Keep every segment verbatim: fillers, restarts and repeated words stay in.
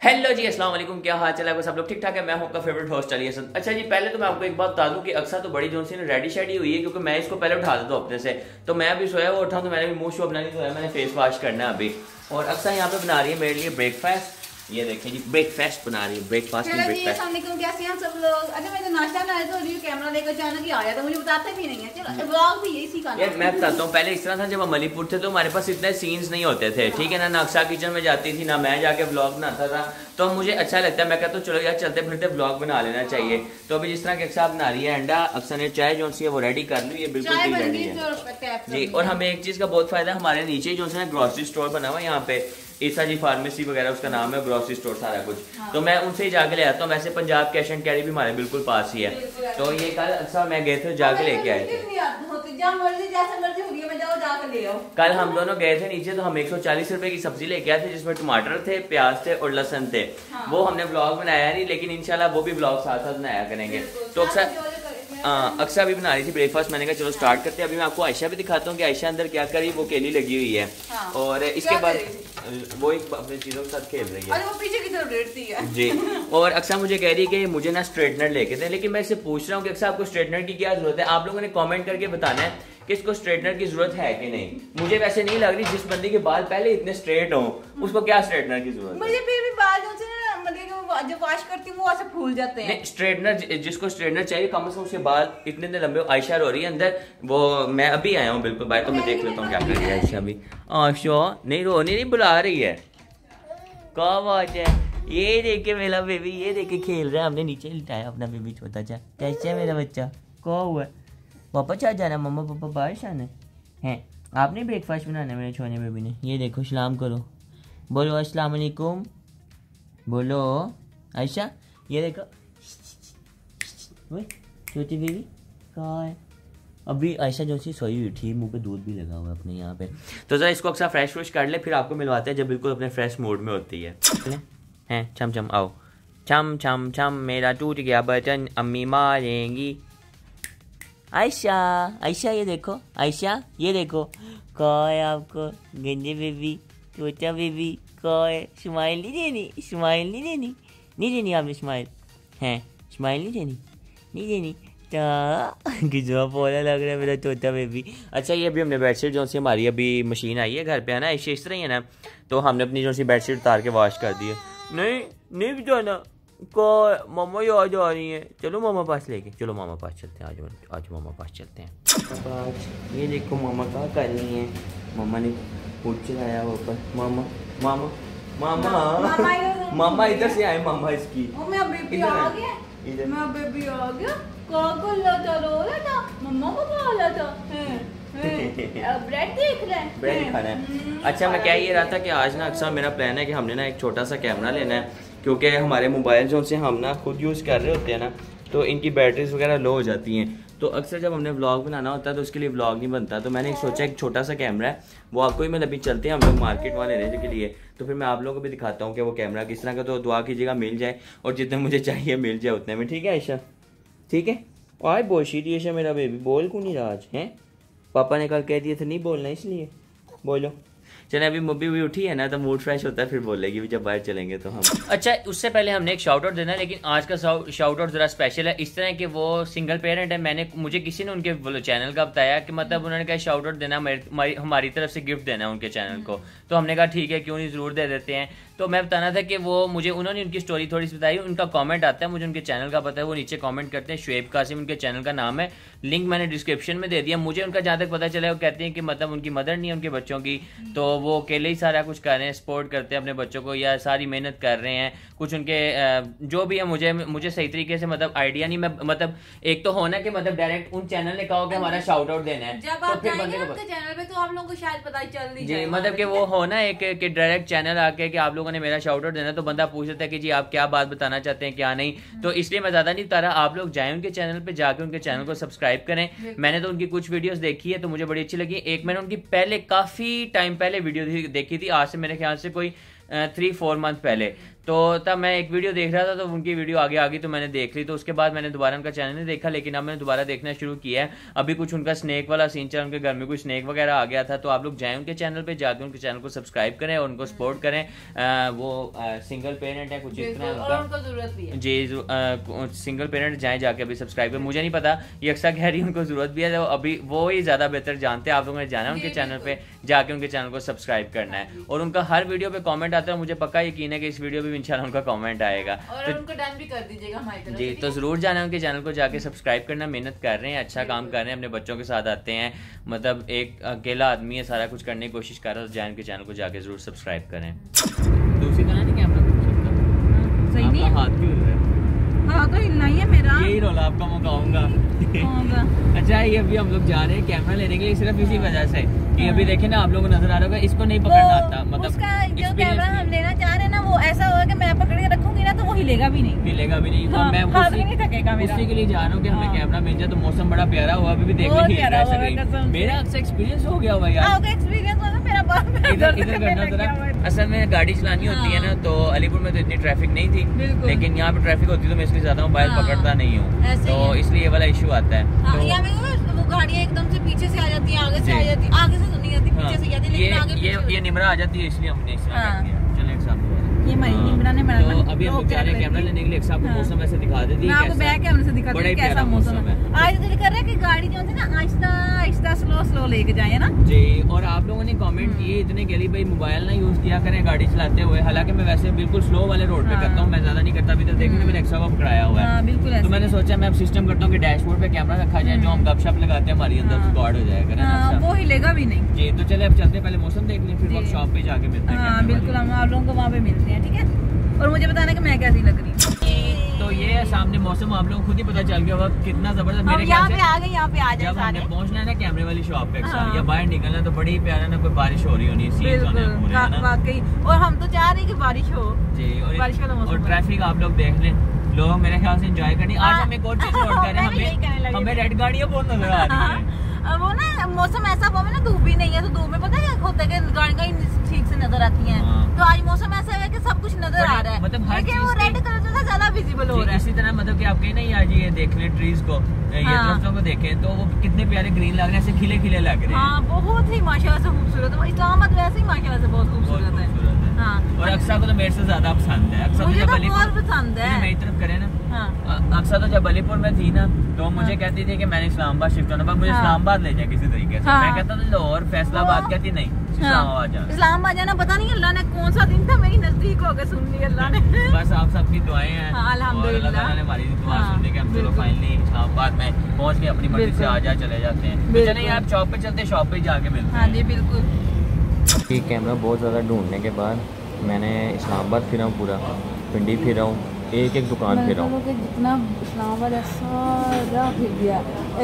Hello जी, अस्सलाम वालेकुम। क्या हाल चल है? सब लोग ठीक ठाक है। मैं हूं आपका फेवरेट होस्ट अली हसन। अच्छा जी, पहले तो मैं आपको एक बात बता दूं कि अक्सर तो बड़ी जोन सी रेडी शेडी हुई है, क्योंकि मैं इसको पहले उठा देता हूं अपने से। तो मैं अभी सोया वो उठा तो मैंने भी मुंह शो अपना नहीं सोया, मैंने फेस वॉश करना है अभी। और अक्सर यहाँ पे बना रही है मेरे लिए ब्रेकफास्ट। ये देखें जी, ब्रेकफास्ट बना रही है, ब्रेकफास्ट चलो जी, अस्सलाम वालेकुम। कैसे हैं सब लोग? अच्छा, मैं तो नाश्ता बनाया तो रिव्यू कैमरा लेकर अचानक ही आया था, मुझे बताते भी नहीं है। चलो व्लॉग भी यही सीखा यार मैं बताता हूँ। पहले इस तरह था, जब हम मलीपुर थे तो हमारे पास इतने सीन्स नहीं होते थे, ठीक है ना। ना अक्सा किचन में जाती थी, ना मैं जाके ब्लॉग बनाता था। तो मुझे अच्छा लगता है, मैं कहता हूँ चलो यार चलते फिरते ब्लॉग बना लेना चाहिए। तो अभी जिस तरह के अक्सा बना रही है अंडा, अक्सा ने चाय जो सी है वो रेडी कर ली, ये बिल्कुल रेडी है जी। और हमें एक चीज का बहुत फायदा है, हमारे नीचे जो है ग्रोसरी स्टोर बना हुआ है यहाँ पे, ईसा जी फार्मेसी वगैरह उसका नाम है, ग्रोसरी स्टोर सारा कुछ। हाँ। तो मैं उनसे ही जाके ले आता हूँ। वैसे पंजाब कैश एंड कैरी भी हमारे बिल्कुल पास ही है। तो ये कल अक्सर मैं गए थे, जाके लेके आए थे। कल हम दोनों गए थे नीचे, तो हम एक सौ चालीस रुपए की सब्जी लेके आए थे, जिसमें टमाटर थे, प्याज थे और लहसन थे। हाँ। वो हमने ब्लॉग बनाया नहीं, लेकिन इंशाल्लाह वो भी ब्लॉग साथ साथ बनाया करेंगे। तो अक्सर अक्सर भी बना रही थी ब्रेकफास्ट। मैंने कहा चलो स्टार्ट करते हैं। अभी मैं आपको आयशा भी दिखाता हूँ कि आयशा अंदर क्या करी। वो केली लगी हुई है। हाँ। और इसके बाद वो एक अपनी चीजों के साथ खेल रही है। वो पीछे की तरफ लेटती है जी। और अक्सर मुझे कह रही है कि मुझे ना स्ट्रेटनर लेके दें, लेकिन मैं इससे पूछ रहा हूँ कि अक्सर आपको स्ट्रेटनर की क्या जरूरत है। आप लोगों ने कमेंट करके बताना है कि इसको स्ट्रेटनर की जरूरत है कि नहीं। मुझे वैसे नहीं लग रही, जिस बंदी के बाल पहले इतने स्ट्रेट हों उसको क्या स्ट्रेटनर की जरूरत है। मुझे फिर भी बाल जो वॉश करती हूँ वो ऐसे फूल जाते हैं। स्ट्रेटनर, जिसको स्ट्रेटनर चाहिए कम से कम उसके बाल इतने इतने लंबे। आयशा रो रही है अंदर। वो मैं अभी आया हूँ बिल्कुल बाहर, तो मैं देख लेता हूँ क्या कर रही है आयशा भी। आयशा नहीं रोनी नहीं, बुला रही है। क्या बात है? ये देखे मेरा बेबी, ये देखे खेल रहा है। हमने नीचे लिटाया अपना बेबी छोटा सा। कैसे है मेरा बच्चा? क्या हुआ? पापा चाह जाना, मम्मा पापा बाहर आना है। आपने ब्रेकफास्ट बनाना है मेरे छोने बेबी ने। ये देखो, सलाम करो, बोलो अस्सलाम वालेकुम, बोलो आयशा। ये देखो छोटी बेबी कहाँ है? अभी आयशा जो सी सोई उठी, मुंह पे दूध भी लगा हुआ है अपने यहाँ पे। तो जरा इसको अक्सर फ्रेश फ्रेश कर ले, फिर आपको मिलवाते हैं जब बिल्कुल अपने फ्रेश मूड में होती है। हैं छम छम आओ, छम छम छम मेरा टूट गया बटन, अम्मी मारेंगी। आयशा आयशा ये देखो, आयशा ये देखो, कहाँ है आपको गंदे बेबी, छोटा बेबी कहाँ है? स्माइल नहीं देनी, स्माइल नहीं देनी, नहीं देनी आपने स्माइल हैं? स्माइल नहीं देनी, नहीं देनी तो कितना पोला लग रहा है मेरा छोटा बेबी। अच्छा, ये अभी हमने बेडशीट जो सी हमारी अभी मशीन आई है घर पे, है ना, ऐसे इस तरह ही है ना। तो हमने अपनी जो सी बेडशीट उतार के वॉश कर दी है। नहीं नहीं भी जाना को मम्मा याद आ रही है। चलो मामा पास लेके चलो, मामा पास चलते हैं। आज आज मामा पास चलते हैं। ये देखो मामा क्या कर रही है। मामा ने फूट चलाया ऊपर। मामा मामा मामा मामा इधर से आए। मामा इसकी बेबी आ गया, मैं बेबी आ गया। को लो तो रो रहा था, मम्मा को बोला था ब्रेड देख रहे हैं, ब्रेड खाना है। अच्छा, मैं कह ये रहा था कि आज ना अक्सर मेरा प्लान है कि हमने ना एक छोटा सा कैमरा लेना है, क्योंकि हमारे मोबाइल जो से हम ना खुद यूज़ कर रहे होते हैं ना, तो इनकी बैटरीज वगैरह लो हो जाती हैं। तो अक्सर जब हमने व्लॉग बनाना होता है तो उसके लिए व्लॉग नहीं बनता। तो मैंने एक सोचा एक छोटा सा कैमरा है, वो आपको ही मतलब अभी चलते हैं हम लोग मार्केट वाले लेने के लिए। तो फिर मैं आप लोगों को भी दिखाता हूँ कि वो कैमरा किस तरह का। तो दुआ कीजिएगा मिल जाए, और जितने मुझे चाहिए मिल जाए उतने में। ठीक है आयशा? ठीक है। आज बोशी थी आयशा मेरा बेबी, बोल क्यों नहीं रहा आज है? पापा ने कल कह दिया था नहीं बोलना, इसलिए बोलो। चले, अभी मुब्बी भी उठी है ना, तो मूड फ्रेश होता है, फिर बोलेगी भी जब बाहर चलेंगे तो हम। अच्छा, उससे पहले हमने एक शाउट आउट देना है, लेकिन आज का शाउट आउट जरा स्पेशल है। इस तरह के वो सिंगल पेरेंट है। मैंने मुझे किसी ने उनके चैनल का बताया कि मतलब उन्होंने कहा शाउट आउट देना, हमारी हमारी तरफ से गिफ्ट देना है उनके चैनल को। तो हमने कहा ठीक है, क्यों नहीं, जरूर दे देते हैं। तो मैं बताना था कि वो मुझे उन्होंने उनकी स्टोरी थोड़ी सी बताई, उनका कमेंट आता है, मुझे उनके चैनल का पता है, वो नीचे कमेंट करते हैं। शुएब कासिम उनके चैनल का नाम है, लिंक मैंने डिस्क्रिप्शन में दे दिया। मुझे उनका जहाँ तक पता चला वो कहते हैं कि मतलब उनकी मदर नहीं है उनके बच्चों की, तो वो अकेले ही सारा कुछ कर रहे हैं, सपोर्ट करते हैं अपने बच्चों को, या सारी मेहनत कर रहे हैं। कुछ उनके जो भी है, मुझे मुझे सही तरीके से मतलब आइडिया नहीं। मैं मतलब एक तो होना कि मतलब डायरेक्ट उन चैनल ने कहा कि हमारा शाउट आउट देना है, जब आप जाएंगे उनके चैनल पे तो आप लोगों को शायद पता ही चल नहीं जी, मतलब कि वो होना एक कि डायरेक्ट चैनल आके कि आप लोगों ने मेरा शाउट आउट देना, तो बंदा पूछ लेता है कि जी आप क्या बात बताना चाहते हैं क्या नहीं। तो इसलिए मैं ज्यादा नहीं बता रहा, आप लोग जाएं उनके चैनल पे, जाके उनके चैनल को सब्सक्राइब करें। मैंने तो उनकी कुछ वीडियोस देखी है तो मुझे बड़ी अच्छी लगी। एक मैंने उनकी पहले काफी टाइम पहले वीडियो देखी थी, आज से मेरे ख्याल से कोई थ्री फोर मंथ पहले। तो तब मैं एक वीडियो देख रहा था तो उनकी वीडियो आगे आ गई तो मैंने देख ली, तो उसके बाद मैंने दोबारा उनका चैनल नहीं देखा, लेकिन अब मैंने दोबारा देखना शुरू किया है। अभी कुछ उनका स्नैक वाला सीन चल, उनके घर में कुछ स्नैक वगैरह आ गया था, तो आप लोग जाएं उनके चैनल पे, जाके उनके चैनल को सब्सक्राइब करें और उनको सपोर्ट करें। आ, वो आ, सिंगल पेरेंट है कुछ इस तरह उनका जी, सिंगल पेरेंट जाए जाके अभी सब्सक्राइब करें। मुझे नहीं पता, ये अक्सर कह रही है उनको जरूरत भी है, तो अभी वो ही ज्यादा बेहतर जानते हैं। आप लोगों ने जाना है उनके चैनल पे, जाके उनके चैनल को सब्सक्राइब करना है, और उनका हर वीडियो पे कमेंट आता है, मुझे पक्का यकीन है कि इस वीडियो पे भी इंशाल्लाह उनका कमेंट आएगा, और तो उनको डन भी कर दीजिएगा हमारी तरफ जी। से, तो जरूर जाना है उनके चैनल को, जाके सब्सक्राइब करना। मेहनत कर रहे हैं, अच्छा काम कर रहे हैं, अपने बच्चों के साथ आते हैं, मतलब एक अकेला आदमी है, सारा कुछ करने की कोशिश कर रहा है, तो जाए उनके चैनल को जाके जरूर सब्सक्राइब करें। दूसरी तरह नहीं कैमरा सही नहीं है, हाथ क्यों हिल रहा है? हाँ तो हिलना ही है मेरा, यही रोला आपका मौकाऊंगा। अच्छा, ये अभी हम लोग जा रहे हैं कैमरा लेने के लिए, सिर्फ इसी वजह से कि अभी देखे ना आप लोगों को नजर आ रहा होगा, इसको नहीं पकड़ना आता, मतलब उसका जो कैमरा हम लेना चाह रहे हैं ना, वो ऐसा होगा कि मैं पकड़ के रखूंगी ना तो वो हिलेगा भी नहीं, हिलेगा भी नहीं। हाँ, मैं हाथ भी नहीं थकेगा मेरा, उसी के लिए जा रहा हूँ कि हमें कैमरा मिल जाए। तो मौसम बड़ा प्यारा हुआ, अभी भी देखने की मेरा अक्सर एक्सपीरियंस हो गया हुआ यार, एक्सपीरियंस हो मेरा बात इधर इधर करना जरा। असल में गाड़ी चलानी होती है ना, तो अलीपुर में तो इतनी ट्रैफिक नहीं थी, लेकिन यहाँ पे ट्रैफिक होती है, तो मैं इसलिए ज्यादा मोबाइल पकड़ता नहीं हूँ, तो इसलिए ये वाला इशू आता है। वो गाड़ियाँ एकदम से पीछे से आ जाती है, आगे से आ जाती है, आगे से तो नहीं आती, पीछे से आती है, लेकिन आगे ये ये निमरा आ जाती है, इसलिए हमने इस तरह कर दिया। चलें एक साथ ये हमारी निमरा ने बना, तो अभी हम लोग जा रहे हैं कैमरा लेने के लिए। एक साथ मौसम ऐसे दिखा देती है, मैं आपको बैक कैमरे से दिखाती हूं कैसा मौसम है। आज दिल कर रहा है कि गाड़ी जो है ना आहिस्ता आहिस्ता स्लो स्लो लेके जाए ना जी। और आप लोगों ने कमेंट किए इतने के लिए भाई मोबाइल ना यूज किया करें गाड़ी चलाते हुए, हालांकि मैं वैसे बिल्कुल स्लो वाले रोड पे करता हूँ, मैं ज्यादा नहीं करता। अभी तक देखने मैंने एक्स्ट्रा को पकड़ाया हुआ है, बिल्कुल। तो मैंने सोचा मैं अब सिस्टम करता हूँ कि डैशबोर्ड पे कैमरा रखा जाए, जो हम गपशप लगाते हैं हमारी अंदर रिकॉर्ड हो जाएगा, वो हिलेगा भी नहीं जी। तो चले अब चलते पहले मौसम देख लें, फिर वर्कशॉप पे जाके मिलते हैं। बिल्कुल, हम आप लोगों को वहाँ पे मिलते हैं, ठीक है, और मुझे बताना कि मैं कैसी लग रही हूँ। तो ये है सामने मौसम, आप लोगों को खुद ही पता चल गया होगा कितना जबरदस्त। मेरे ख्याल से आ गए, यहाँ पे आ जब हमने पहुंचना है ना कैमरे वाली शॉप पे अक्सर, या बाहर निकलना तो बड़ी प्यारा ना कोई बारिश हो रही होनी है वाकई, और हम तो चाह रहे हैं कि बारिश हो जी। और ट्रैफिक आप लोग देख लें, लोग मेरे ख्याल से एंजॉय करनी। आज हम एक और चीज नोट कर रहे हैं, हमें हमें रेड गाड़ियाँ बहुत नजर आ रही है। वो ना मौसम ऐसा हुआ है ना, धूप भी नहीं है, तो धूप में पता है क्या होता है कि गाड़ियाँ ठीक से नजर आती हैं। तो आज मौसम ऐसा है कि सब कुछ नजर आ रहा है, मतलब लेकिन वो रेड कलर से ज्यादा विजिबल हो रहा है। इसी तरह मतलब कि आप कहीं नहीं, आज ये देख ले ट्रीज को, ये दरख्तों को देखें तो वो कितने प्यारे ग्रीन लग रहे हैं, ऐसे खिले खिले लग रहे हैं। हाँ, बहुत ही माशाल्लाह से खूबसूरत है। इस्लामाबाद वैसे ही माशाल्लाह से बहुत खूबसूरत है। हाँ, और अक्सर को तो मेरे से ज्यादा पसंद है। अक्सर मुझे तो बहुत पसंद है। मेरी तरफ करे ना, अक्सर तो जब अलीपुर में थी ना, तो मुझे कहती थी कि मैंने इस्लामाबाद शिफ्ट होना, पर मुझे इस्लामाबाद ले जाए किसी तरीके से। मैं कहता था लाहौर फैसलाबाद, कहती नहीं इस्लामाबाद जाना। इस्लामाबाद जाना, पता नहीं अल्लाह ने कौन सा दिन था मेरी नजदीक हो गए, सुन ली अल्लाह ने। बस आप सबकी दुआएं हैं, अल्लाह ने हमारी दुआ सुनने के हम चलो फाइनली इस्लामाबाद में पहुंच के अपनी मर्जी से आ जा चले जाते हैं। तो चले आप शॉप पे चलते, शॉप पे जाके मिलते हैं। हाँ जी बिल्कुल। ये कैमरा बहुत ज़्यादा ढूंढने के बाद मैंने इस्लामाबाद फिरा हूँ, पूरा पिंडी फिरा हूँ, एक एक दुकान फिरा हूँ, जितना इस्लामाबाद है सारा फिर गया,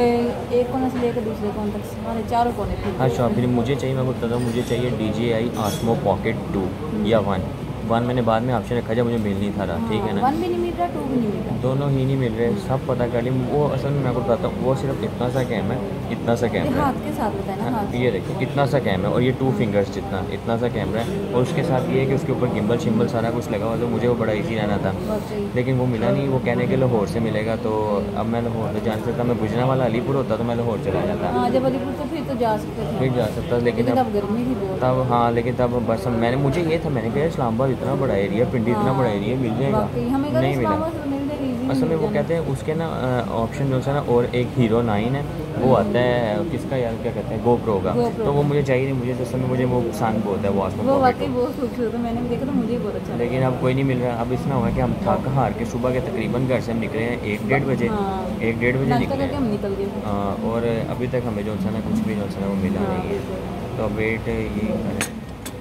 एक कोने से लेकर दूसरे कोने तक सारे चारों कोने फिर। हाँ शॉप फिर मुझे चाहिए, मैं बताता हूँ, मुझे चाहिए D J I Osmo Pocket two या वन वन मैंने बाद में ऑप्शन रखा जब मुझे मिल नहीं था रहा, ठीक है ना। वन भी नहीं मिल रहा, टू भी नहीं मिल रहा, दोनों ही नहीं मिल रहे, सब पता कर ली। वो असल में मैं आपको बताता हूँ, वो सिर्फ इतना सा कैम है, इतना सा कैमरा हाथ के साथ होता है ना, ये देखिए इतना सा कैम है, और ये टू फिंगर्स जितना इतना सा कैमरा है, और उसके साथ ये है कि उसके ऊपर गिम्बल शिम्बल सारा कुछ लगा हुआ, तो मुझे वो बड़ा इजी रहना था, लेकिन वो मिला नहीं। वो कहने के लाहौर से मिलेगा, तो अब मैं लाहौर तो जान सकता, मैं गुजरा वाला अलीपुर होता तो मैं लाहौर चला जाता, जब अलीपुर तो फिर तो जा सकते फिर जा सकता, लेकिन तब गर्मी थी बहुत। तब हाँ, लेकिन तब बस मैंने मुझे ये था, मैंने कहा इस्लामाबाद इतना बड़ा एरिया, पिंडी इतना बड़ा एरिया, मिल जाएगा, नहीं मिला। असल में वो कहते हैं उसके ना ऑप्शन जो है ना, और एक हीरो नाइन है वो आता है, किसका यार क्या कहते हैं, गोप्रो का, तो वो मुझे चाहिए नहीं, मुझे असल में मुझे वो पसंद बहुत है, वो आसमान वो वाकई बहुत खूबसूरत है, मैंने भी देखा तो मुझे बहुत अच्छा, लेकिन अब कोई नहीं मिल रहा। अब इतना हुआ कि हम थक हार के सुबह के तकरीबन घर से हम निकले हैं एक डेढ़ बजे, एक डेढ़ बजे निकले हम निकल गए, और अभी तक हमें जो है ना कुछ भी जो है ना वो मिला नहीं है, तो वेट ये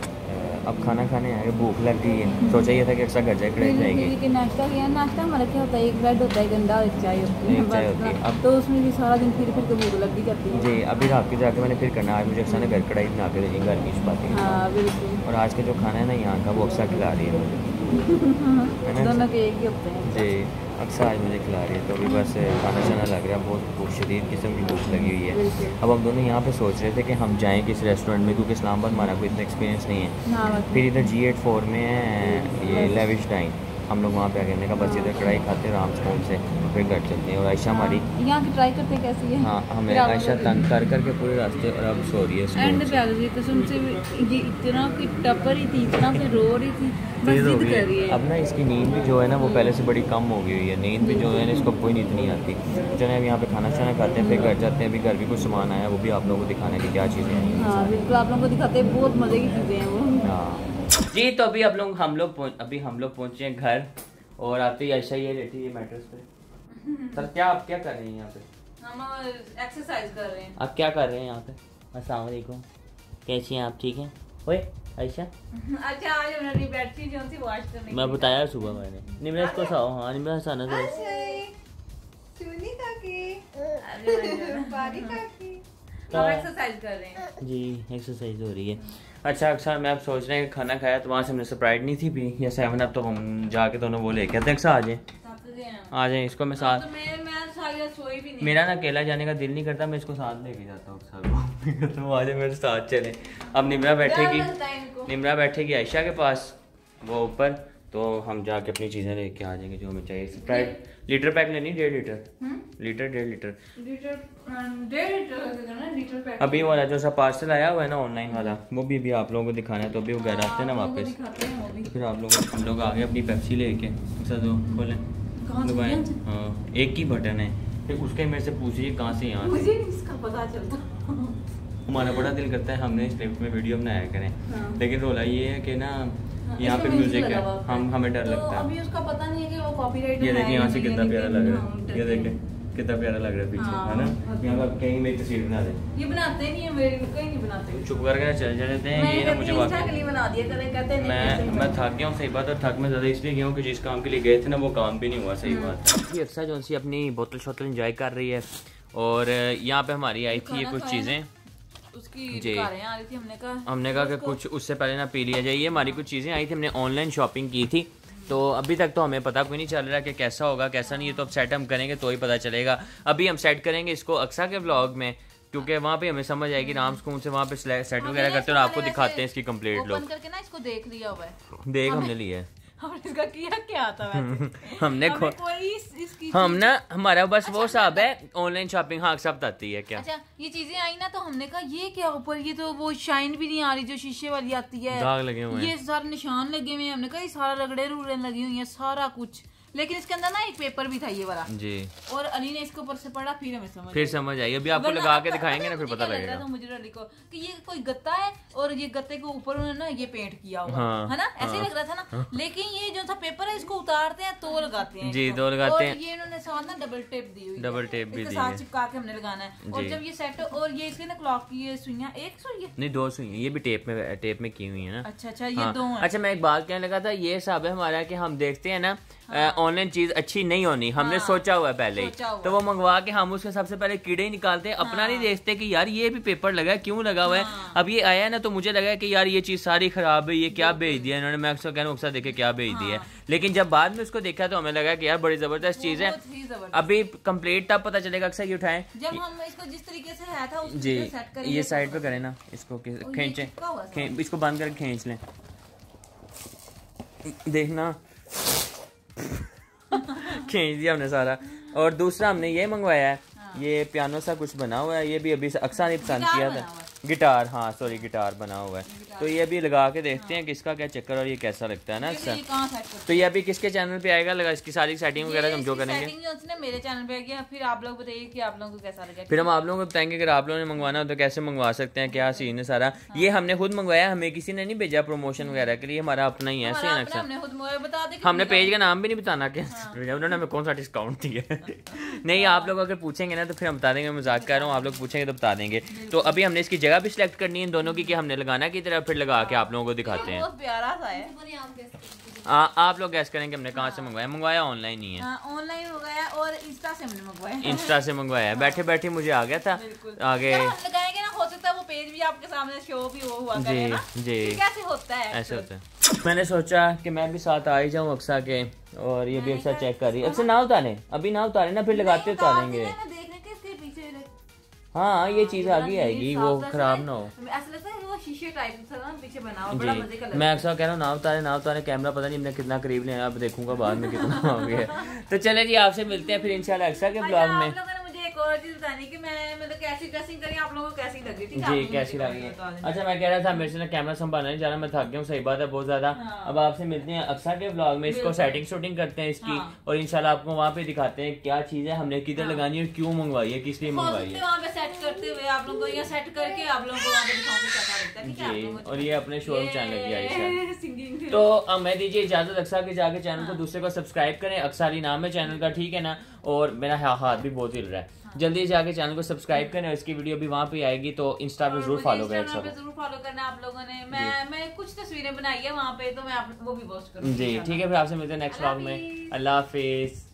अब खाना खाने आए, भूख लग गई है, सोचा ये था कि अक्सर घर जाके जाएगी। नाश्ता किया, नाश्ता हमारा क्या होता है, एक ब्रेड होता है, एक अंडा, एक चाय होती है, चाय होती है, अब तो उसमें भी सारा दिन फिर फिर तो भूख लग जाती है जी। अभी रात के जाके मैंने फिर करना, आज मुझे अक्सर ने घर कढ़ाई बना के देंगे, घर की चपाती, हाँ बिल्कुल, और आज का जो खाना है ना यहाँ का वो अक्सर खिला रही है मुझे, है ना, दोनों के एक ही होते हैं जी। अक्सर आज मुझे खिला रही है, तो अभी बस खाना शाना लग रहा है, बहुत भूख शदीद किस्म की भूख लगी हुई है। अब हम दोनों यहाँ पे सोच रहे थे कि हम जाएँ किस रेस्टोरेंट में, क्योंकि इस्लामाबाद हमारा कोई इतना एक्सपीरियंस नहीं है। फिर इधर जी एट फोर में है ये लेविश डाइन, हम लोग वहाँ पे आगे करने का बस इधर कढ़ाई खाते हैं राम स्पून से, फिर घर चलते हैं। और आयशा हमारी यहाँ की ट्राई करते कैसी है। हाँ, हमें आयशा तंग कर करके पूरे रास्ते और अब सो रही है। एंड पे आ गई कसम से, ये इतना कि टप रही थी, इतना फिर रो रही थी, बस जिद कर रही है। अब ना इसकी नींद भी जो है ना वो पहले से बड़ी कम हो गई हुई है, नींद भी जो है ना इसको कोई नींद नहीं आती। चले अब यहाँ पे खाना शाना खाते हैं, फिर घर जाते हैं। अभी घर भी कुछ सामान आया, वो भी आप लोगों को दिखाने की क्या चीज़ें हैं। हाँ बिल्कुल, आप लोगों को दिखाते हैं, बहुत मज़े की चीज़ें हैं वो। हाँ जी, तो अभी आप लोग हम लोग अभी हम लोग पहुँचे हैं घर, और आते ही आयशा ये लेटी है मैट्रेस पे। सर क्या आप क्या कर रहे हैं यहाँ पे? हम एक्सरसाइज कर रहे हैं। आप क्या कर रहे हैं यहाँ पे? अस्सलाम वालेकुम, कैसी हैं आप? ठीक हैं? ओए आयशा, अच्छा आज हमने बैटरी जो सी वॉश करने, मैं बताया सुबह मैंने। निमरा इसको हसाओ। हाँ निमरा हसाना तो सुनी काकी, बारी काकी, हम एक्सरसाइज कर रहे हैं जी, एक्सरसाइज हो रही है। अच्छा अक्सर मैं अब सोच रहे हैं खाना खाया तो वहाँ से हमने स्प्राइट नहीं थी पी या सेवन अप, तो हम जाके दोनों वो लेके आते। अक्सर आ जाए आ जाए, इसको मैं साथ, तो मैं मैं सारी सोई भी नहीं। मेरा ना अकेला जाने का दिल नहीं करता, मैं इसको साथ लेके जाता हूँ अक्सर तो आ जाए मेरे साथ चले। अब निमरा बैठेगी, निमरा बैठेगी आयशा के पास वो ऊपर, तो हम जाके अपनी चीज़ें लेके आ जाएंगे जो हमें चाहिए। स्प्राइट लीटर पैक लेनी, डेढ़ लीटर लीटर डेढ़ लीटर लीटर अभी वाला जो सा पार्सल आया हुआ है ना ऑनलाइन वाला, वो भी अभी आप लोगों को दिखाना है। तो अभी वो घर आते हैं ना वापस, फिर आप लोग हम लोग आगे अपनी पेप्सी लेके तो खोलें दबाएं। हाँ एक ही बटन है, फिर उसके मेरे से पूछिए कहाँ से यहाँ मुझे इसका पता चलता। हमारा बड़ा दिल करता है हमने इस लिफ्ट में वीडियो बनाया करें, लेकिन रोला ये है कि ना यहाँ पे म्यूजिक है, हम हमें डर लगता है। अभी उसका पता नहीं है कि वो कॉपीराइट है। ये देखिए यहाँ से कितना प्यारा लग रहा है, ये देखें कितना प्यारा लग रहा है पीछे, है ना। यहाँ पर कहीं मेरी तस्वीर बना दे, ये बनाते नहीं है, मेरे कहीं नहीं बनाते। चुप करके चल जाते हैं। ये ना मुझे वाकई बना दिया करें, कहते हैं मैं मैं थक गया हूँ, सही बात। और थक में ज़्यादा इसलिए गया हूँ कि जिस काम के लिए गए थे ना वो काम भी नहीं हुआ, सही बात है। ये अक्सर जो सी अपनी बोतल शोतल इंजॉय कर रही है, और यहाँ पे हमारी आई थी ये कुछ चीज़ें उसकी जी आ रही थी, हमने कहा हमने कहा कि कुछ उससे पहले ना पी लिया जाए। ये हमारी कुछ चीज़ें आई थी, हमने ऑनलाइन शॉपिंग की थी, तो अभी तक तो हमें पता कोई नहीं चल रहा कि कैसा होगा कैसा नहीं है। तो अब सेट हम करेंगे तो ही पता चलेगा। अभी हम सेट करेंगे इसको अक्सा के व्लॉग में, क्योंकि वहाँ पे हमें समझ आएगी राम स्कूल से वहाँ पे सेट वगैरह करते हैं और आपको दिखाते हैं इसकी कंप्लीट लुक। करके ना इसको देख लिया हुआ है, देख हमने लिया है, हमने इसका किया क्या था वैसे हमने हमें कोई इस, इसकी हम ना हमारा बस अच्छा, वो हिसाब है ऑनलाइन शॉपिंग। हाँ सब बताती है क्या। अच्छा ये चीजें आई ना तो हमने कहा ये क्या ऊपर, ये तो वो शाइन भी नहीं आ रही जो शीशे वाली आती है, दाग लगे हुए हैं, ये सारे निशान लगे हुए हैं। हमने कहा ये सारा रगड़े रूड़े लगी हुई है सारा कुछ, लेकिन इसके अंदर ना एक पेपर भी था ये वाला जी, और अली ने इसके ऊपर से पढ़ा, फिर हमें समझ फिर समझ आई। अभी आपको लगा के दिखाएंगे ना फिर पता लगेगा। तो मुझे अली को कि ये कोई गत्ता है और ये गत्ते के ऊपर उन्होंने ना ये पेंट किया हुआ हाँ, है ना, ऐसे ही हाँ, लग रहा था ना हाँ, लेकिन ये जो था पेपर है इसको उतारते हैं तो लगाते हैं जी, दो लगाते हैं। और ये इन्होंने साथ ना डबल टेप दी हुई, डबल टेप भी दी है, साथ चिपका के हमने लगाना है। और जब ये सेट, और ये इसके ना क्लॉक की ये सुइयां, एक सुई है नहीं दो सुई, ये भी टेप में टेप में की हुई है ना। अच्छा अच्छा ये दो हैं। अच्छा मैं एक बात कहने लगा था, ये हिसाब है हमारा कि हम देखते हैं ना ऑनलाइन चीज अच्छी नहीं होनी, हमने हाँ, सोचा हुआ है पहले ही, तो वो मंगवा के हम उसके सबसे पहले कीड़े ही निकालते हैं, हाँ, अपना नहीं देखते कि यार ये भी पेपर लगा है क्यों लगा हुआ है। हाँ, अब ये आया ना तो मुझे लगा कि यार ये चीज सारी खराब है, ये क्या भेज दिया इन्होंने, मैं अक्सर कहूँ अक्सर देखे क्या भेज दिया है। लेकिन जब बाद में उसको देखा तो हमें लगा कि यार बड़ी जबरदस्त चीज है। अभी कंप्लीट तब पता चलेगा। अक्सर ये उठाए जब हम इसको जिस तरीके से है था जी, ये साइड पे करें ना, इसको खींचे, इसको बंद करके खींच लें, देखना खींच दिया हमने सारा। और दूसरा हमने ये मंगवाया है, हाँ, ये पियानो सा कुछ बना हुआ है, ये भी अभी अक्सर ने पसंद किया था, गिटार, हाँ सॉरी गिटार बना हुआ है। तो ये अभी लगा के देखते हैं किसका क्या चक्कर और ये कैसा लगता है ना अक्सर। तो ये अभी किसके चैनल पे आएगा, लगा इसकी सारी सेटिंग वगैरह हम जो करेंगे मेरे चैनल पे आएगा, फिर आप लोग बताइए कि आप लोगों को कैसा लगा। फिर हम आप लोगों को बताएंगे अगर आप लोगों ने मंगवाना हो तो कैसे मंगवा सकते हैं, क्या सीन है सारा। ये हमने खुद मंगवाया, हमें किसी ने नहीं भेजा प्रमोशन वगैरह के लिए, हमारा अपना ही है सीन अक्सर। हमने पेज का नाम भी नहीं बताना कि उन्होंने हमें कौन सा डिस्काउंट दिया नहीं, आप लोग अगर पूछेंगे ना तो फिर हम बता देंगे, मजाक कर रहा हूँ, आप लोग पूछेंगे तो बता देंगे। तो अभी हमने इसकी जगह भी सिलेक्ट करनी है दोनों की कि हमने लगाना की तरह, फिर लगा के आप लोगों को दिखाते हैं। बहुत प्यारा सा है। आ, आप लोग गैस करेंगे हमने कहाँ से मंगवाया। मंगवाया ऑनलाइन ही है, ऑनलाइन मंगवाया और इंस्टा से हमने मंगवाया, इंस्टा से मंगवाया। बैठे बैठे मुझे आ गया था आगे, लगाएंगे ना हो सकता है वो पेज भी आपके सामने शो भी हुआ करे ना जी। कैसे होता है, ऐसे होता है। मैंने सोचा कि मैं भी साथ आ ही जाऊँ अक्सा के, और ये भी अक्सा चेक कर रही है। अक्सा ना उतारे, अभी ना उतारे ना, फिर लगाते उतारेंगे। हाँ ये चीज आगे आएगी, वो खराब ना हो। शीशे टाइप था ना पीछे बना हुआ, बड़ा मजे का लगता है। मैं अक्सर कह रहा हूँ ना उतारे ना उतारे, कैमरा पता नहीं हमने कितना करीब लिया, अब देखूंगा बाद में कितना हो गया। तो चले जी आपसे मिलते हैं फिर इंशाल्लाह अक्सर के ब्लॉग में। एक और चीज बतानी कि मैं मतलब कैसी ड्रेसिंग करी, आप लोगों को कैसी लगी थी जी, कैसी लगी है। अच्छा मैं कह रहा था मेरे से ना कैमरा संभालना नहीं जा रहा, मैं थक गया हूँ, सही बात है बहुत ज्यादा। अब आपसे मिलते हैं अक्सा के ब्लॉग में, इसको सेटिंग शूटिंग करते हैं इसकी, और इंशाल्लाह आपको वहाँ पे दिखाते हैं क्या चीज है हमने किधर लगानी है, क्यों मंगवाई है, किस लिए मंगवाई है। वहाँ पे सेट करते हुए आप लोगों को ये सेट करके आप लोगों को वहाँ पे दिखाऊंगा जी। और ये अपने शोरूम चैनल की आयशा। तो अब मैं दीजिए इजाजत, अक्सा के जाके चैनल को दूसरे को सब्सक्राइब करें, अक्सारी नाम है चैनल का, ठीक है ना। और मेरा हाथ भी बहुत हिल रहा है, जल्दी जाके चैनल को सब्सक्राइब करें, और इसकी वीडियो भी वहाँ पे आएगी, तो इंस्टा पे जरूर फॉलो करें। जरूर फॉलो करना आप लोगों ने। मैं मैं कुछ तस्वीरें बनाई है वहाँ पे, तो मैं आप वो भी पोस्ट करूँगी जी, ठीक है। फिर आपसे मिलते हैं नेक्स्ट व्लॉग में। अल्लाह हाफिज।